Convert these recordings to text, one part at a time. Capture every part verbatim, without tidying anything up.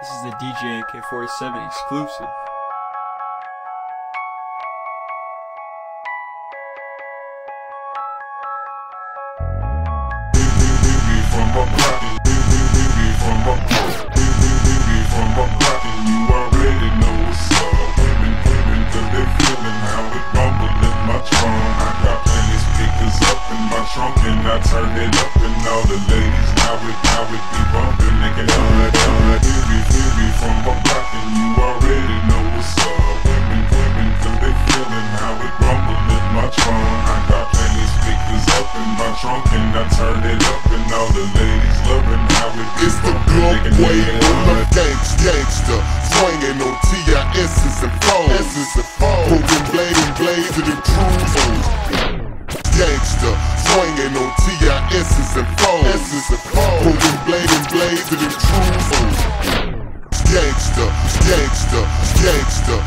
This is the D J A K forty-seven exclusive. From my pocket, from my pocket, from my pocket, you already know what's up. Women, women, cause they feeling how it rumble in my trunk. I got plenty speakers up in my trunk and I turn it up and all the ladies now it, now it be bumping. They can hear it, hear it, hear it from my pocket, you already know what's up. Women, women, cause they feeling how it rumble in my trunk. I got plenty speakers up in my trunk and I turn it up and all the ladies loving how it be. It's the Glock way full of gangs, gangster, swinging on T I S's and foes, pulling blade and blade to the cruisers. Gangster, swinging on T I S's and foes, pulling blade and blade to the cruisers. Gangster, gangster, gangster,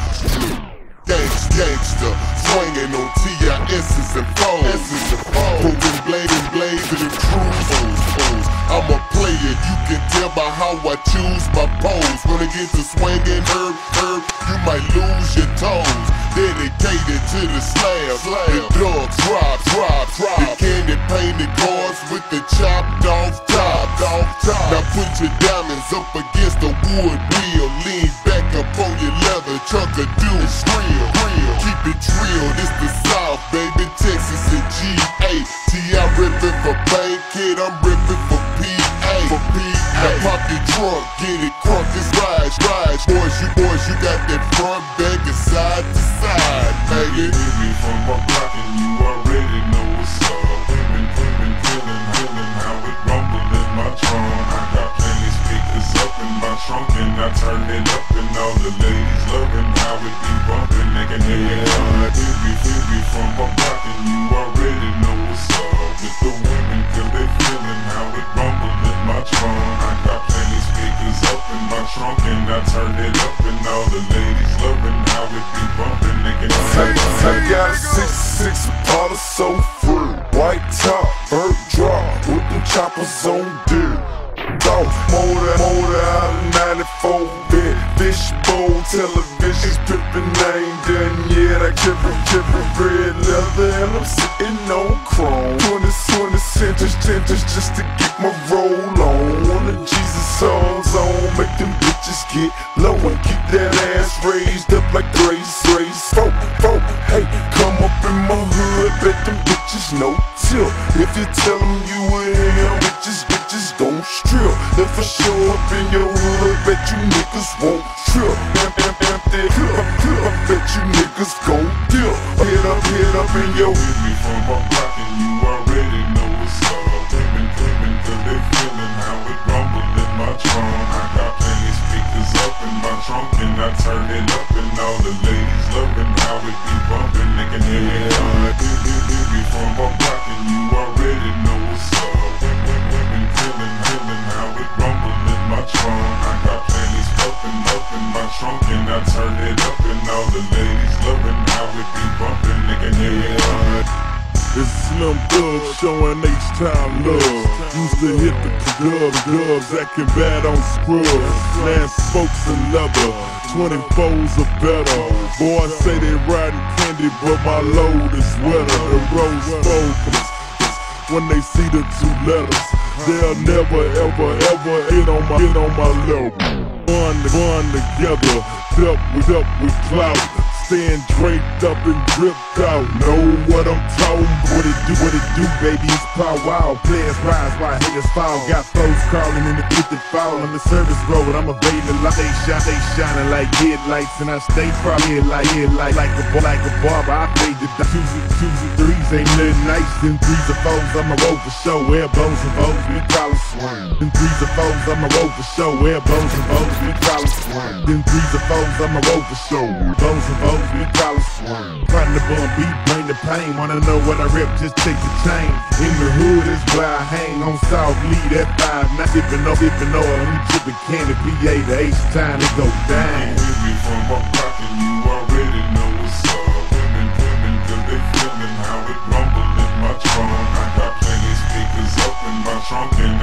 gangster, gangster, swinging on T I S's and foes, pulling blade and blade to the cruisers. I'm a player, you can tell by how I choose my pose. When I get to swinging herb, herb, you might lose your toes. Dedicated to the slab, the dogs rob, rob, rob. The candy painted cars with the chopped off top, off top. Now put your diamonds up against the wood wheel. Lean back up on your leather, chunk of dew, real, real. Keep it real, this the South, baby, Texas and G A. T I rippin' for Bankhead, I'm rippin' for P A. For P A. Now pop your trunk, get it crunk, this ride, ride. Boys, you boys, you got that front back and side to side, baby. Baby, from my pocket, you already know what's up. Women, women, feeling, feeling how it rumble in my trunk. I got plenty speakers up in my trunk and I turn it up and all the ladies loving how it be bumping. They can hear it. Baby, baby, from my pocket, you already know what's up. With the women, cause they feeling how it rumble in my trunk. I got plenty speakers up in my trunk and I turn it up and all the ladies loving how it be bumping. They can hear it. I got a six six Apollo so free. White top, bird drop, with them choppers on deck. Dog motor, motor out of ninety-four bit. Fishbone television, pippin' name done yet. I keep it, keep it red leather and I'm sitting on chrome. twenty, twenty centers, centers just to get my roll on. One of Jesus songs on, make them bitches get low and keep that ass raised up like Grace, Grace. Folk, folk, hey, come up in my hood, bet them bitches no till. If you tell them you were him, bitches, bitches gon' strip. If I show up in your hood, bet you niggas won't trip. Bam, bam, bam, there, I bet you niggas gon' dip. Hit up, hit up in your Baby, from my pocket, you already know what's up. Women, women, cause they feeling how it rumble in my trunk. I got plenty speakers up in my trunk and I turn it up and all the ladies loving how it be bumping. They can hear it. Baby, baby, from my pocket, you already know what's up. Women, women, feeling, feeling how it rumble in my trunk. I got plenty stuffing up in my trunk and I turn it up and all the ladies loving how it be bumping. They can hear it. It's Slim Thug showing H-Time love. Used to hit the dubs, dubs, acting bad on scrubs. Land spokes and leather, twenty-fours are better. Boys say they riding candy, but my load is wetter. The rose focus, when they see the two letters, they'll never, ever, ever hit on my, hit on my level. Bun, bun together, duck with, up with clout. Staying draped up and dripped out. Know what I'm talking? What it do, what it do, baby, it's pow wow. Players rise while haters fall. Got foes crawling in the fifty foul on the service road. I'm evading the light. They shine, they shining like headlights, and I stay proud here like headlight, like a like a barber. I fade the twos and twos and threes ain't nothing nice. Then threes and fours, I'ma roll for show. Elbows and bows, we probably swing. Then threes and fours, I'ma roll for show. Elbows and bows, we probably swing. Then threes and fours, I'ma roll for show. Bows and bows, we probably swing. Trying to bum beat, bring the pain. Wanna know what I rip? Just take the chain. In the hood is where I hang on South Lee. That five, not sipping no, sipping oil. We tripping candy, P A to H-Time, it go down. Baby, from my pocket, you already know what's up. Women, women, cause they feeling how it rumble in my trunk. I got plenty speakers up in my trunk and I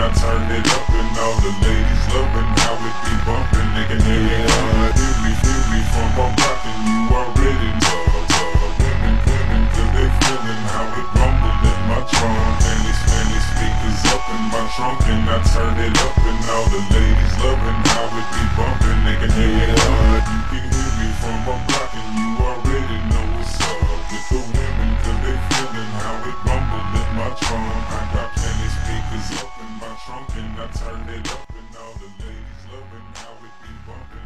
I turn it up and all the ladies loving how it be bumping. They can hear me, hear me, hear me from I'm rocking. You already know, women, women, cause they feeling how it rumble in my trunk. And these Spanish speakers up in my trunk, and I turn it up and all the ladies loving how it be bumping. They can hear me, you can hear me from I'm rocking. You already know what's up with the women, cause they feeling how it rumble in my trunk. I got plenty speakers up in my trunk, and I turn it up and all the ladies loving how it be bumping.